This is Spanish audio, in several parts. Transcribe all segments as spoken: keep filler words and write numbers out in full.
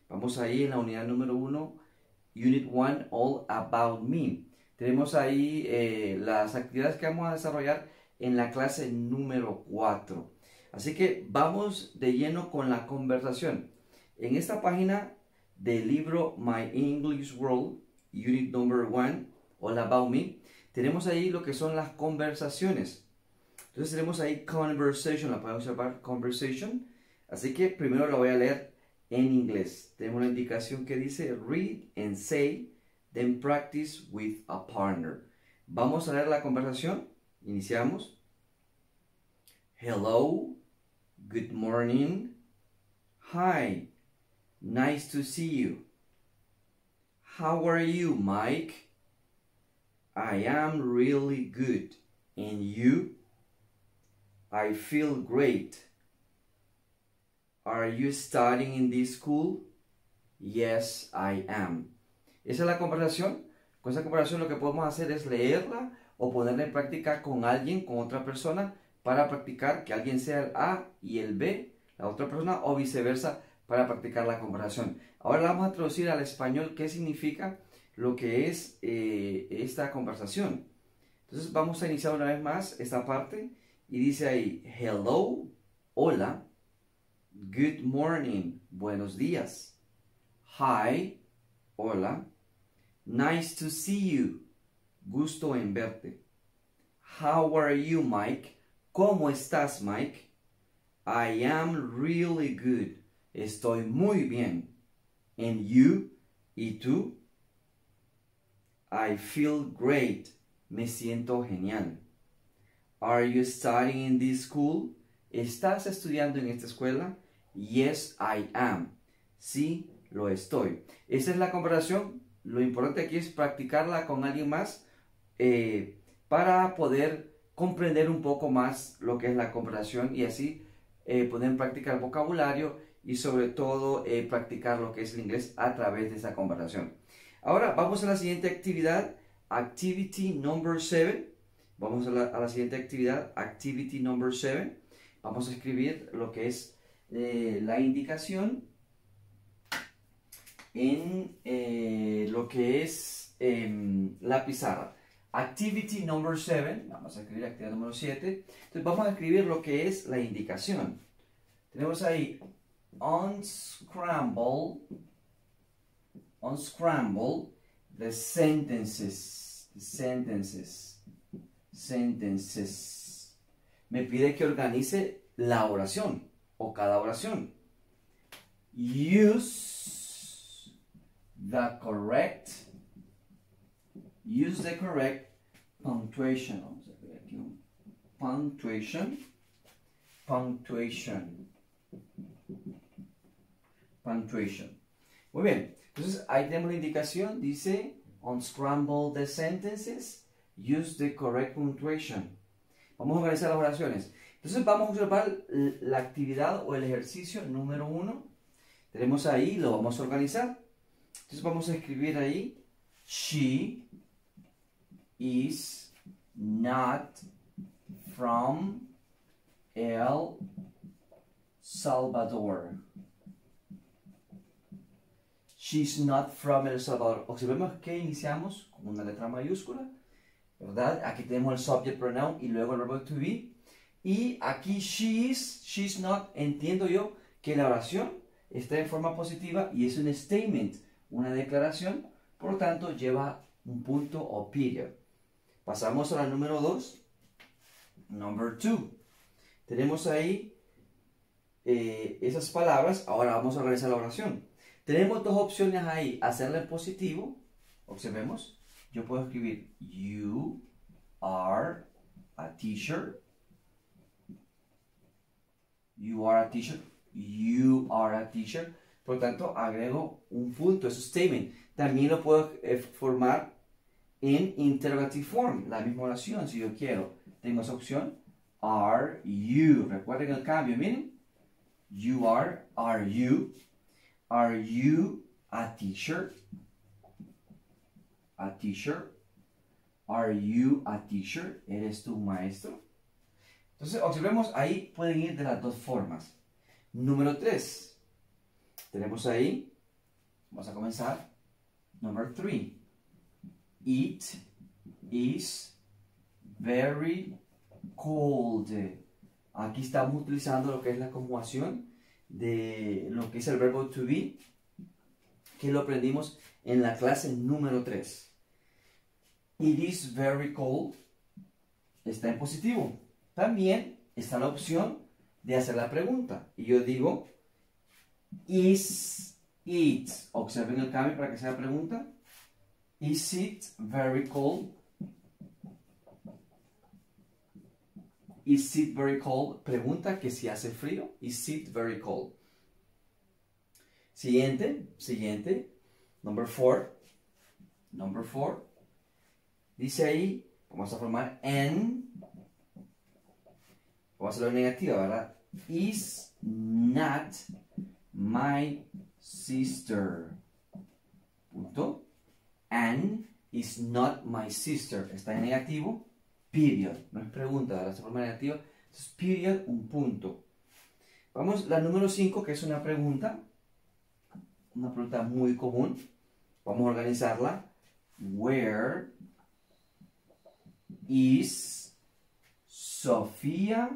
Vamos ahí en la unidad número uno, Unit one, All About Me. Tenemos ahí eh, las actividades que vamos a desarrollar en la clase número cuatro. Así que vamos de lleno con la conversación. En esta página del libro My English World, Unit number one, All About Me, tenemos ahí lo que son las conversaciones. Entonces tenemos ahí conversation, la podemos llamar conversation. Así que primero lo voy a leer en inglés. Tenemos la indicación que dice read and say, then practice with a partner. Vamos a leer la conversación. Iniciamos. Hello, good morning, hi, nice to see you. How are you, Mike? I am really good. And you? I feel great. Are you studying in this school? Yes, I am. Esa es la conversación. Con esa conversación lo que podemos hacer es leerla o ponerla en práctica con alguien, con otra persona, para practicar que alguien sea el A y el B, la otra persona, o viceversa, para practicar la conversación. Ahora vamos a traducir al español qué significa lo que es eh, esta conversación. Entonces vamos a iniciar una vez más esta parte y dice ahí, hello, hola, good morning, buenos días, hi, hola, nice to see you, gusto en verte, how are you, Mike? ¿Cómo estás, Mike? I am really good. Estoy muy bien. And you? ¿Y tú? I feel great. Me siento genial. Are you studying in this school? ¿Estás estudiando en esta escuela? Yes, I am. Sí, lo estoy. Esa es la conversación. Lo importante aquí es practicarla con alguien más eh, para poder comprender un poco más lo que es la conversación y así eh, poder practicar el vocabulario y sobre todo eh, practicar lo que es el inglés a través de esa conversación. Ahora vamos a la siguiente actividad, Activity number seven. Vamos a la, a la siguiente actividad, Activity number seven. Vamos a escribir lo que es eh, la indicación en eh, lo que es eh, la pizarra. Activity number seven, vamos a escribir actividad número siete. Entonces vamos a escribir lo que es la indicación. Tenemos ahí unscramble, unscramble the sentences, the sentences, sentences. Me pide que organice la oración o cada oración. Use the correct Use the correct punctuation. Vamos a ver aquí un punctuation. Punctuation. Punctuation. Muy bien. Entonces ahí tenemos la indicación. Dice unscramble the sentences. Use the correct punctuation. Vamos a organizar las oraciones. Entonces vamos a observar la actividad o el ejercicio número uno. Tenemos ahí, lo vamos a organizar. Entonces vamos a escribir ahí. She is not from El Salvador. She's not from El Salvador. Observemos que iniciamos con una letra mayúscula, ¿verdad? Aquí tenemos el subject pronoun y luego el verbo to be. Y aquí she is, she's not, entiendo yo que la oración está en forma positiva y es un statement, una declaración, por lo tanto lleva un punto o period. Pasamos a la número dos. Number two. Tenemos ahí eh, esas palabras. Ahora vamos a realizar la oración. Tenemos dos opciones ahí. Hacerla en positivo. Observemos. Yo puedo escribir you are a teacher. You are a teacher. You are a teacher. Por lo tanto, agrego un punto. Es un statement. También lo puedo eh, formar en interrogative form, la misma oración, si yo quiero. Tengo esa opción, are you. Recuerden el cambio, miren. You are, are you. Are you a teacher? A teacher. Are you a teacher? ¿Eres tú un maestro? Entonces, observemos, ahí pueden ir de las dos formas. Número tres. Tenemos ahí, Vamos a comenzar. Number three. It is very cold. Aquí estamos utilizando lo que es la conjugación de lo que es el verbo to be, que lo aprendimos en la clase número tres. It is very cold está en positivo. También está la opción de hacer la pregunta. Y yo digo, is it, observen el cambio para que sea pregunta. Is it very cold? Is it very cold? Pregunta que si hace frío. Is it very cold? Siguiente, siguiente. Number four. Number four. Dice ahí, vamos a formar en. Vamos a hacerlo en negativa, ¿verdad? Is not my sister. Punto. And is not my sister. Está en negativo. Period. No es pregunta, ¿verdad? Se forma negativa. Entonces, period, un punto. Vamos, la número cinco, que es una pregunta. Una pregunta muy común. Vamos a organizarla. Where is Sofía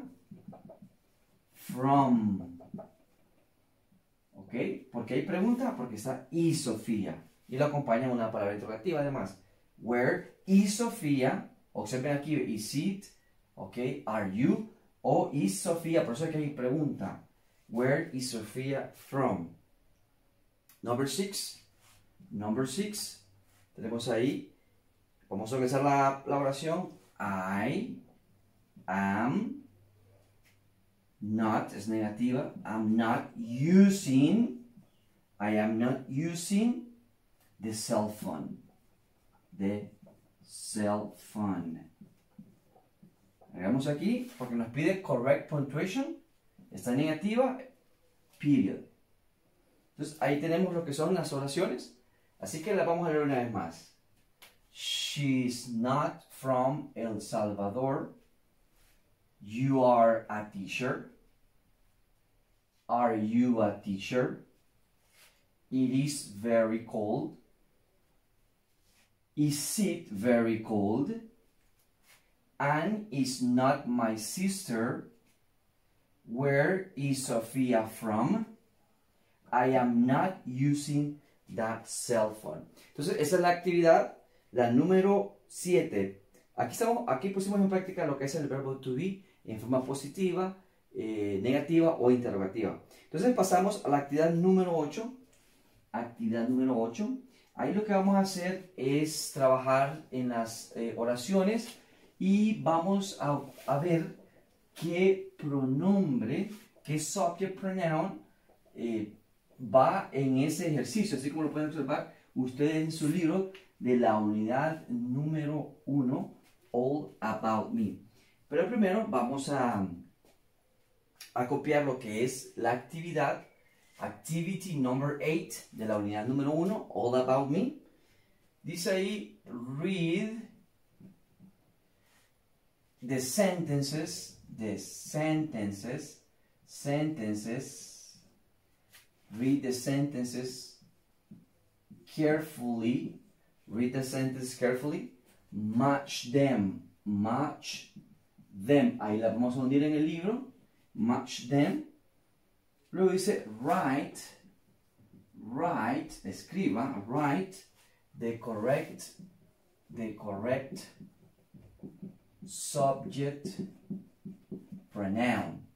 from? ¿Ok? ¿Por qué hay pregunta? Porque está is Sofía. Y lo acompaña una palabra interrogativa además. Where is Sofía? Observen aquí, is it? ¿Ok? Are you? O is Sofía. Por eso es que hay pregunta. Where is Sofía from? Number six. Number six. Tenemos ahí. Vamos a organizar la, la oración. I am not, es negativa. I'm not using. I am not using the cell phone. The cell phone. Hagamos aquí porque nos pide correct punctuation. Está negativa. Period. Entonces ahí tenemos lo que son las oraciones. Así que las vamos a leer una vez más. She's not from El Salvador. You are a teacher. Are you a teacher? It is very cold. Is it very cold? Anne is not my sister. Where is Sophia from? I am not using that cell phone. Entonces, esa es la actividad, la número siete. Aquí, estamos, aquí pusimos en práctica lo que es el verbo to be en forma positiva, eh, negativa o interrogativa. Entonces, pasamos a la actividad número ocho. Actividad número ocho. Ahí lo que vamos a hacer es trabajar en las eh, oraciones y vamos a, a ver qué pronombre, qué subject pronoun eh, va en ese ejercicio. Así como lo pueden observar ustedes en su libro de la unidad número uno, All About Me. Pero primero vamos a, a copiar lo que es la actividad. Activity number eight de la unidad número uno, All About Me. Dice ahí, read the sentences, the sentences, sentences, read the sentences carefully, read the sentences carefully, match them, match them, ahí la vamos a unir en el libro, match them. Luego dice, write, write, escriba, write the correct, the correct subject pronoun.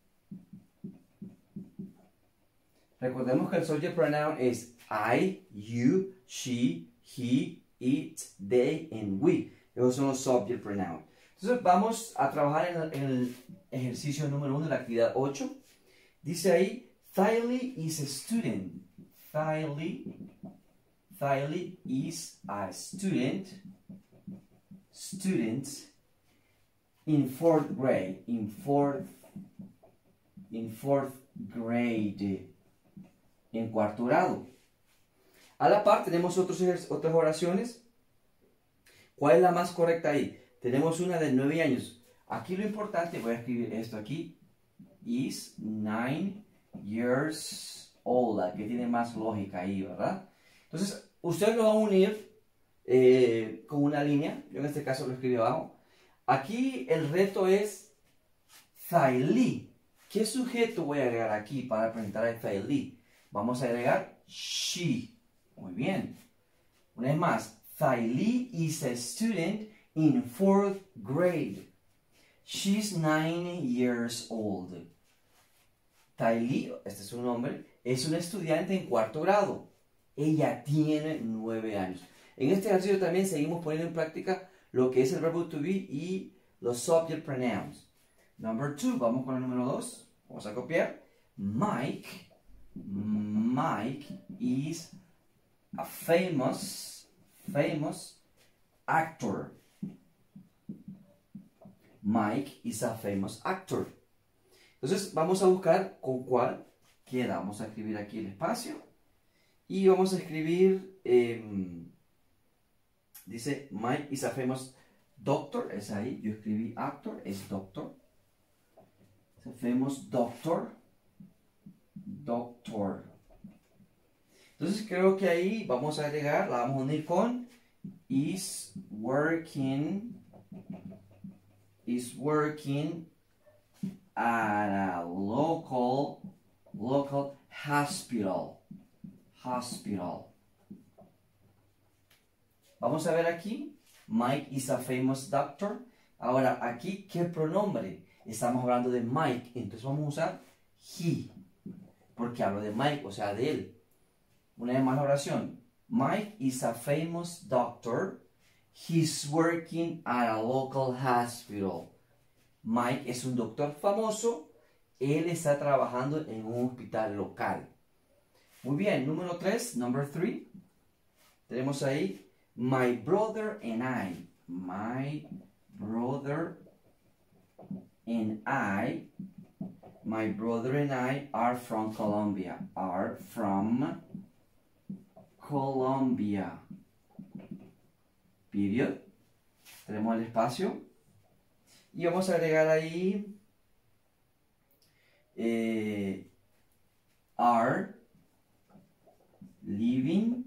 Recordemos que el subject pronoun es I, you, she, he, it, they, and we. Esos son los subject pronouns. Entonces vamos a trabajar en el, en el ejercicio número uno de la actividad ocho. Dice ahí, Thaili is a student. Thaili, Thaili is a student. Student in fourth grade. In fourth, in fourth grade. En cuarto grado. A la par tenemos otros, otras oraciones. ¿Cuál es la más correcta ahí? Tenemos una de nueve años. Aquí lo importante, voy a escribir esto aquí. Is nine years old. Aquí tiene más lógica ahí, ¿verdad? Entonces, usted lo va a unir eh, con una línea. Yo en este caso lo escribí abajo. Aquí el reto es Thaili. ¿Qué sujeto voy a agregar aquí para presentar a Thaili? Vamos a agregar she. Muy bien. Una vez más. Thaili is a student in fourth grade. She's nine years old. Thaili, este es su nombre, es una estudiante en cuarto grado. Ella tiene nueve años. En este ejercicio también seguimos poniendo en práctica lo que es el verbo to be y los subject pronouns. Number two, vamos con el número dos. Vamos a copiar. Mike, Mike is a famous, famous actor. Mike is a famous actor. Entonces vamos a buscar con cuál queda. Vamos a escribir aquí el espacio. Y vamos a escribir, eh, dice Mike is a famous doctor. Es ahí, yo escribí actor, es doctor. Es a famous doctor. Doctor. Entonces creo que ahí vamos a agregar, la vamos a unir con is working. Is working at a local local hospital. Hospital. Vamos a ver aquí. Mike is a famous doctor. Ahora, aquí, ¿qué pronombre? Estamos hablando de Mike. Entonces vamos a usar he. Porque hablo de Mike, o sea, de él. Una vez más la oración. Mike is a famous doctor. He's working at a local hospital. Mike es un doctor famoso. Él está trabajando en un hospital local. Muy bien, número tres, number three. Tenemos ahí, my brother and I. My brother and I. My brother and I are from Colombia. Are from Colombia. Period. Tenemos el espacio. Y vamos a agregar ahí eh, are living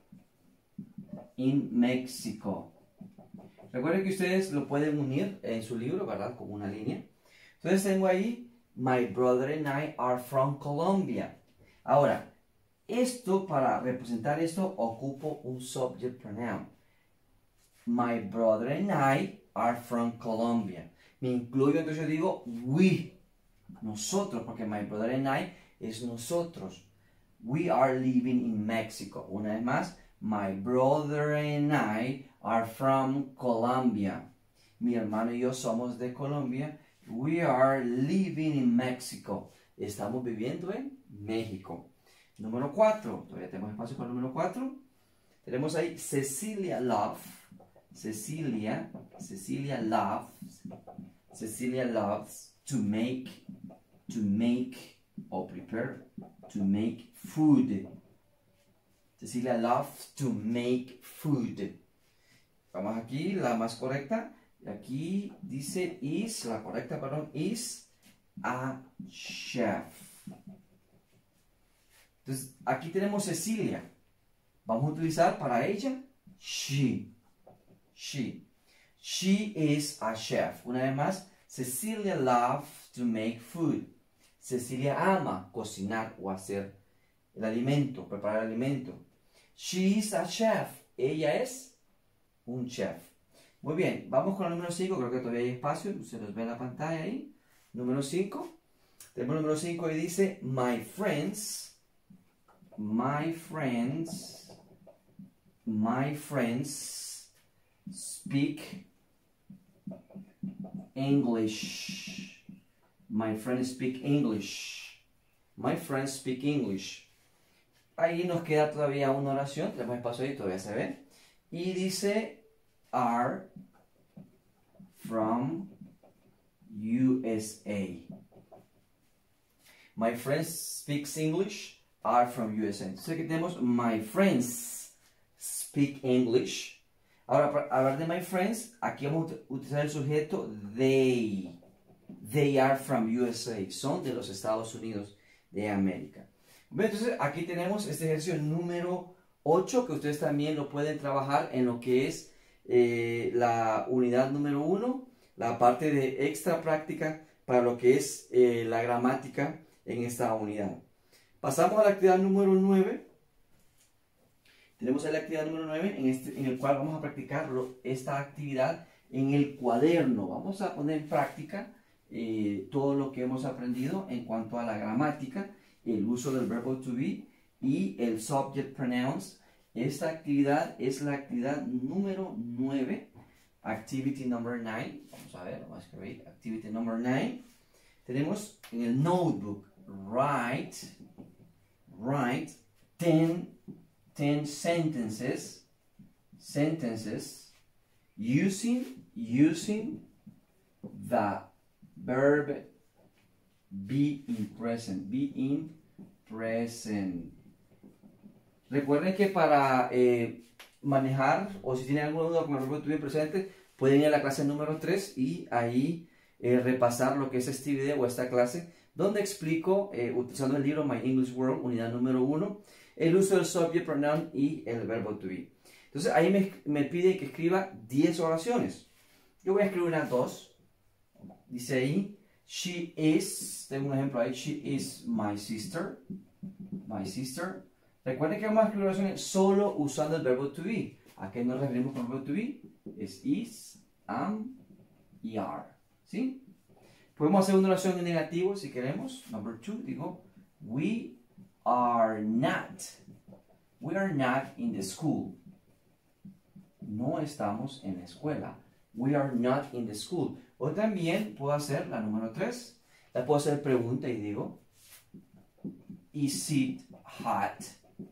in Mexico. Recuerden que ustedes lo pueden unir en su libro, ¿verdad? Como una línea. Entonces tengo ahí, my brother and I are from Colombia. Ahora, esto, para representar esto, ocupo un subject pronoun. My brother and I are from Colombia. Me incluyo, entonces yo digo we. Nosotros, porque my brother and I es nosotros. We are living in Mexico. Una vez más, my brother and I are from Colombia. Mi hermano y yo somos de Colombia. We are living in Mexico. Estamos viviendo en México. Número cuatro. Todavía tenemos espacio para el número cuatro. Tenemos ahí Cecilia Love. Cecilia. Cecilia loves. Cecilia loves to make. To make or prepare. To make food. Cecilia loves to make food. Vamos aquí, la más correcta. Aquí dice is, la correcta, perdón, is a chef. Entonces, aquí tenemos Cecilia. Vamos a utilizar para ella she. She. She is a chef. Una vez más, Cecilia loves to make food. Cecilia ama cocinar o hacer el alimento, preparar el alimento. She is a chef. Ella es un chef. Muy bien, vamos con el número cinco. Creo que todavía hay espacio. Se los ve en la pantalla ahí. Número cinco. Tenemos el número cinco y dice, my friends, my friends, my friends speak English. My friends speak English. My friends speak English. Ahí nos queda todavía una oración. Tenemos espacio ahí, todavía se ve. Y dice, are from U S A. My friends speak English, are from U S A. Entonces aquí tenemos my friends speak English. Ahora, para hablar de my friends, aquí vamos a utilizar el sujeto they. They are from U S A. Son de los Estados Unidos de América. Entonces aquí tenemos este ejercicio número ocho, que ustedes también lo pueden trabajar en lo que es eh, la unidad número uno, la parte de extra práctica para lo que es eh, la gramática en esta unidad. Pasamos a la actividad número nueve. Tenemos ahí la actividad número nueve en, este, en el cual vamos a practicar lo, esta actividad en el cuaderno. Vamos a poner en práctica eh, todo lo que hemos aprendido en cuanto a la gramática, el uso del verbo to be y el subject pronouns. Esta actividad es la actividad número nueve, activity number nine. Vamos a ver, vamos a escribir activity number nine. Tenemos en el notebook, write, write ten, ten sentences, sentences, using, using the verb be in present, be in present. Recuerden que para eh, manejar, o si tienen alguna duda con el verbo to be presente, pueden ir a la clase número tres y ahí eh, repasar lo que es este video o esta clase, donde explico, eh, utilizando el libro My English World, unidad número uno, el uso del subject pronoun y el verbo to be. Entonces ahí me, me pide que escriba diez oraciones. Yo voy a escribir unas dos. Dice ahí, she is, tengo un ejemplo ahí, she is my sister, my sister. Recuerden que vamos a escribir oraciones solo usando el verbo to be. ¿A qué nos referimos con el verbo to be? Es is, am y are. ¿Sí? Podemos hacer una oración en negativo si queremos. Number two, digo, we are not. We are not in the school. No estamos en la escuela. We are not in the school. O también puedo hacer la número tres. La puedo hacer pregunta y digo, is it hot?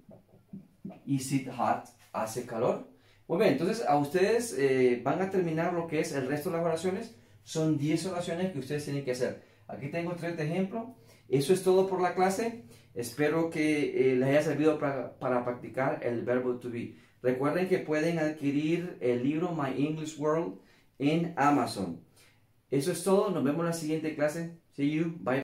Is it hot? ¿Hace calor? Muy bien, entonces a ustedes eh, van a terminar lo que es el resto de las oraciones. Son diez oraciones que ustedes tienen que hacer. Aquí tengo tres de ejemplo. Eso es todo por la clase. Espero que eh, les haya servido para, para practicar el verbo to be. Recuerden que pueden adquirir el libro My English World en Amazon. Eso es todo. Nos vemos en la siguiente clase. See you. Bye.